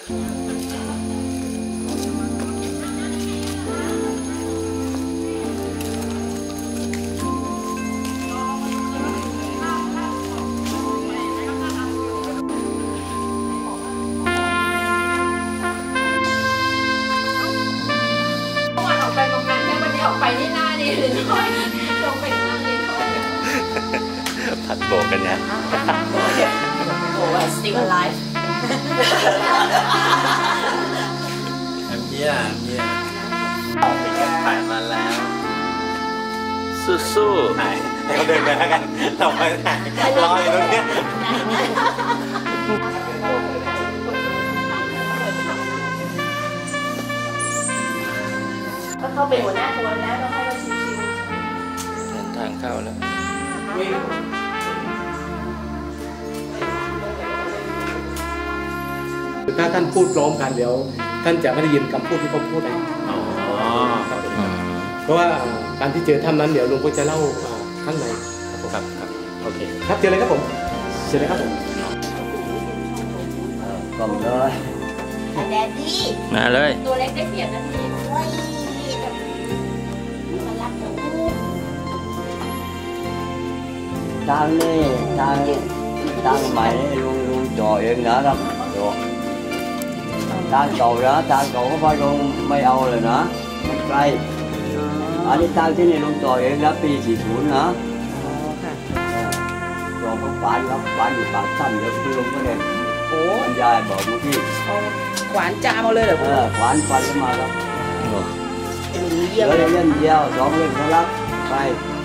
ผัดโบกันเนี่ยโอ้ still alive เยี่ยมถ่ายมาแล้วสู้ๆถ่ายให้เขาเดินไปแล้วกันเราไปถ่ายรออยู่ตรงนี้ก็เข้าไปหัวหน้าทัวร์แล้วเราให้เราชิวๆทางเข้าแล้วถ้าท่านพูดพร้อมกันเดี๋ยวท่านจะไม่ได้ยินคำพูดที่ผมพูดเองเพราะว่าการที่เจอถ้ำนั้นเดี๋ยวลุงก็จะเล่าข้างในครับโอเคครับเจอเลยครับผมเจอเลยครับผมก่อนเลยแดดดี้มาเลยตัวเล็กได้เปรียบนะพี่ทางนี่ทางใหม่ลุงจ่อเองนะครับทางเก่านะทางเก่าก็พอลุงไม่เอาเลยนะมันไกลอันนี้ทางที่นี่ลุงจ่อเองนะปี40นะจ่อของบ้านครับบ้านอยู่ปากสั้นเดี๋ยวลุงก็เลยโอ้ยายบอกเมื่อกี้ขวานจามเอาเลยเหรอขวานฟันมาครับเหลือเล่นเดียว2 เล่มครับไป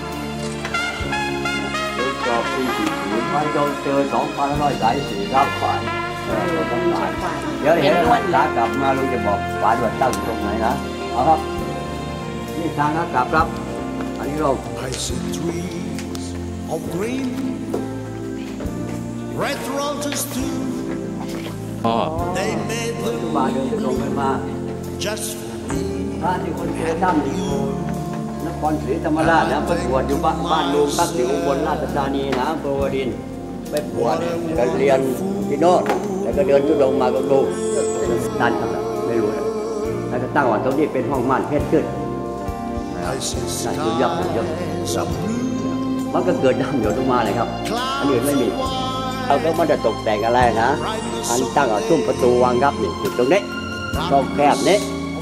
จอบปี40ไปเจอ2,144ครับขวานเดี๋ยวเห็นขากลับมาลุงจะบอกขวานว่าตั้งตรงไหนนะเอาครับนี่ทางขากลับครับอันนี้ลงมาเดินลงไปมาพระที่คนเคยตั้งนครศรีธรรมราชนะไปบวชอยู่บ้านลุงตั้งอยู่บนราชธานีนะโปรวดินไปบวชก็เรียนที่โน่นแล้วก็เดินทุดงมากับลุงนั่นครับไม่รู้นะแล้วก็ตั้งวันตรงนี้เป็นห้องม่านเพชรขึ้นน่าจะยับมันก็เกิดน้ำหยดลงมาเลยครับอันอื่นไม่มีเราก็ไม่ได้ตกแต่งอะไรนะอันตั้งเอาซุ้มประตูวางรับนี่จุดตรงนี้ช่องแคบนี้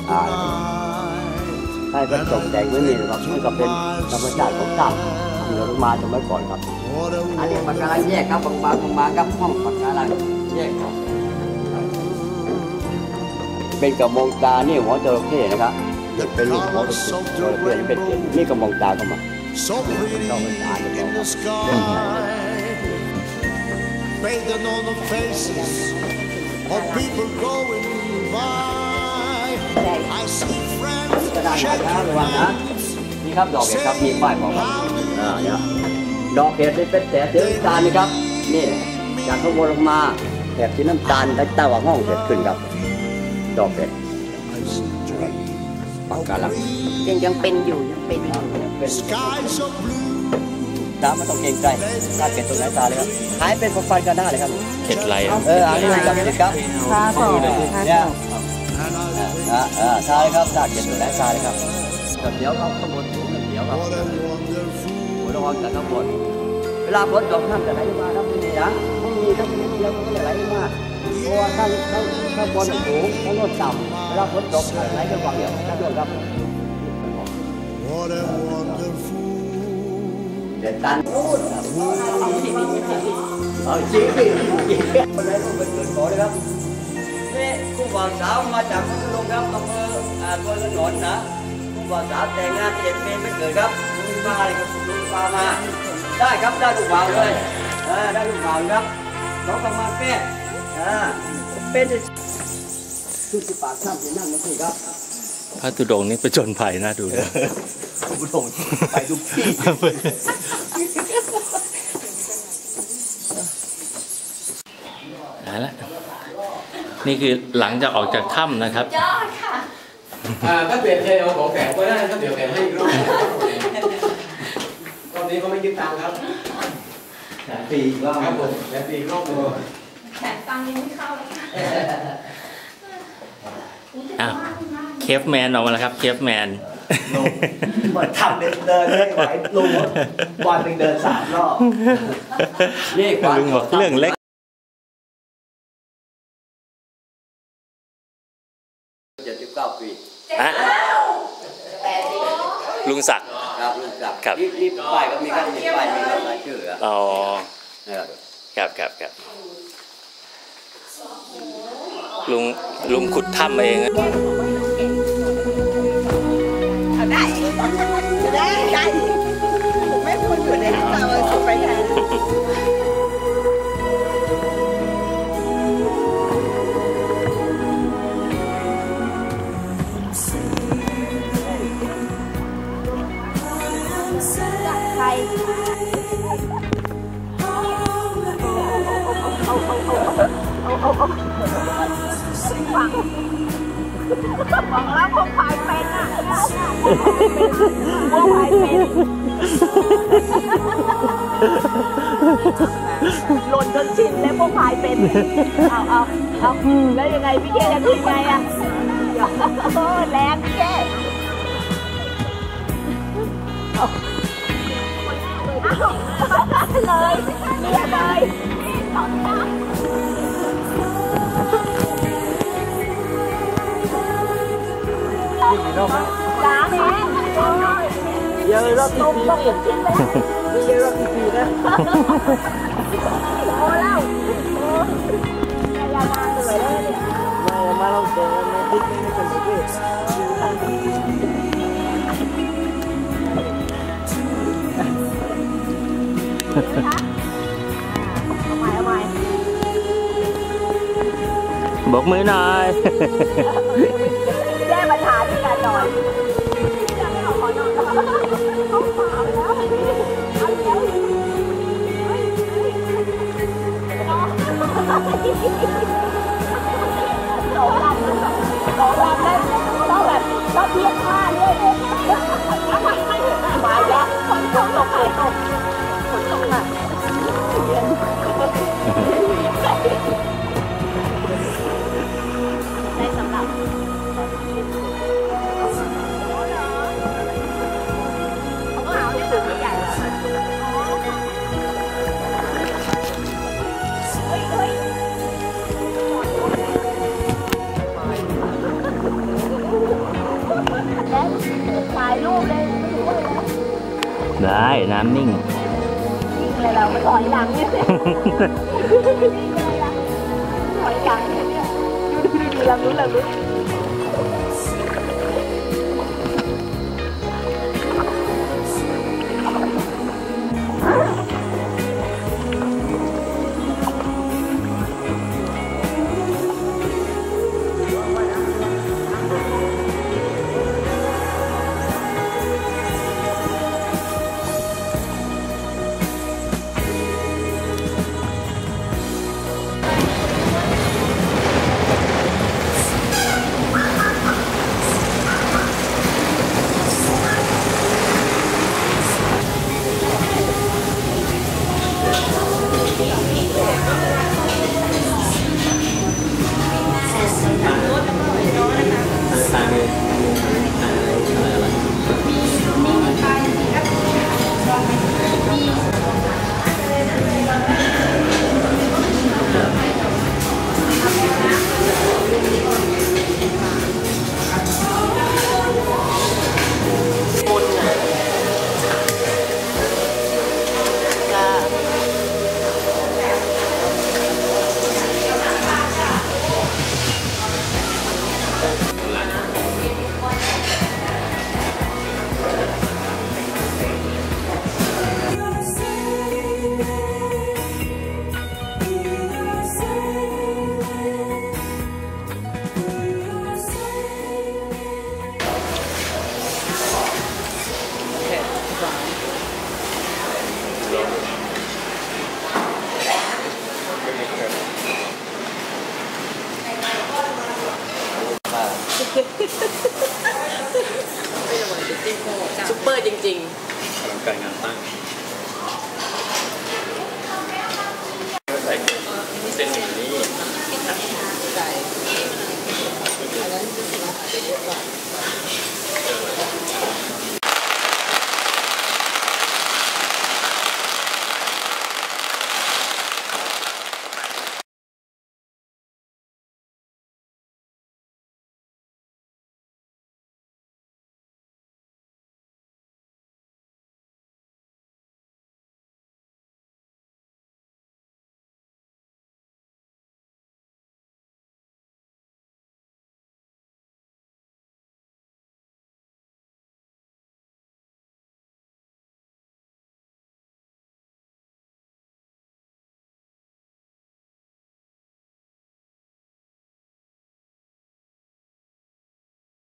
ให้เป็นตกแต่งไม่มีนะครับมันก็เป็นธรรมชาติของถ้ำทำลงมาสมัยก่อนครับอันนี้ปะการังแยกครับบางครับห้องปะการังแยกครับเป็นกระมองตานี่หัวจระเข้นะครับเป็นลูกหัวจระเข้เป็นนี่กระมองตาเข้ามาต้องเป็นตาจะบอกPainted on the faces of people going by. I see friends shaking hands. นี่ครับดอกเห็ดครับมีป้ายบอกครับดอกเห็ดเป็นแถบสีน้ำตาลนี่ครับนี่จากข้างบนลงมาแถบสีน้ำตาลแล้วใต้ว่าห้องเห็ดขึ้นครับดอกเห็ดปากกาลังยังเป็นอยู่ตาไม่ต้องเกรงใจถ้าเก็บตรงไหนตาเลยครับหายเป็นฟันกันหน้าเลยครับเห็ดไรอันนี้จับเห็ดครับทาสองเนี่ยทาเลยครับตาเก็บตรงไหนตาเลยครับเดี๋ยวครับข้างบนสูงเดี๋ยวครับระวังแต่ข้างบนเวลาฝนตกน้ำจะไหลมาครับนี่นะไม่มีน้ำเดียวก็จะไหลมาเพราะว่าข้างบนสูงข้างบนต่ำเวลาฝนตกไหลกันฝั่งเดียวท่านผู้ชมครับเด็ดตันจีบคนไหนลูกเป็นเกิดขอเลยครับนี่ผู้บ่าวสาวมาจากพัทลุงครับอำเภอตัวถนนนะผู้บ่าวสาวแต่งงาน7 ปีไม่เกิดครับลุงมาเลยครับลุงมาได้ครับได้ลูกบ่าวเลยได้ลูกบ่าวครับน้องกำลังแก้เป็นทุกสิบปากช่างที่นั่งนั่นสิครับพระธุดงค์นี่ประจนภัยน่าดูเลยพระธุดงค์ไปทุกที่นี่คือหลังจากออกจากถ้ำนะครับยอดค่ะถ้าเปลี่ยนใจเอาของแถมก็ได้ถ้าเดี๋ยวแถมให้อีกรอบตอนนี้เขาไม่คิดตังค์ครับแถมฟรีรอบครับผมแถมฟรีรอบนึงแถมตังค์ยังไม่เข้าเลยเคฟแมนออกมาแล้วครับเคฟแมนมาทำเดินไม่ไหวลุงวันหนึ่งเดิน3 รอบนี่ลุงบอกเรื่องเล็ก 79 ปีอะลุงศักดิ์ครับลุงศักดิ์ครับนี่ป้ายก็มีครับมีป้ายมีรายชื่ออ๋อครับครับลุงขุดถ้ำเองได้ไม่พูดอยู่ในห้องเราสุดไปแทนใครบอกแล้วพวกพายเป็นอ่ะพวกพายเป็นหล่นจนชินแล้วพวกพายเป็นเอาแล้วยังไงพี่เกจะทำยังไงอ่ะแรงพี่เกเลยเรียบเลยสองน้ำล้างเองเยอะรอบที่4นี่เยอะรอบที่4นะโอ้แล้วยามาเหนื่อยเลยเนี่ยมาเราเจอมาติ๊กไม่เป็นไรเอาใหม่บอกมือหน่อยแก้ปัญหาด้วยกันหน่อยเขาขานอนเขาขาวแล้วเอาเดี๋ยวสองลำได้ต้องแบบต้องเทียบท่าเรื่อยเลยมาแล้วฝนตกค่ะได้สำหรับถ่ายรูปเลยไม่รู้เลยได้น้ำนิ่งนิ่งเลยเราไม่ถอยหลังเนี่ยถอยหลังเนี่ยดูลำรู้ซุปเปอร์จริงๆอลังการงานตั้งใส่เส้นอย่างนี้นั้นอาจจะเยอะกว่า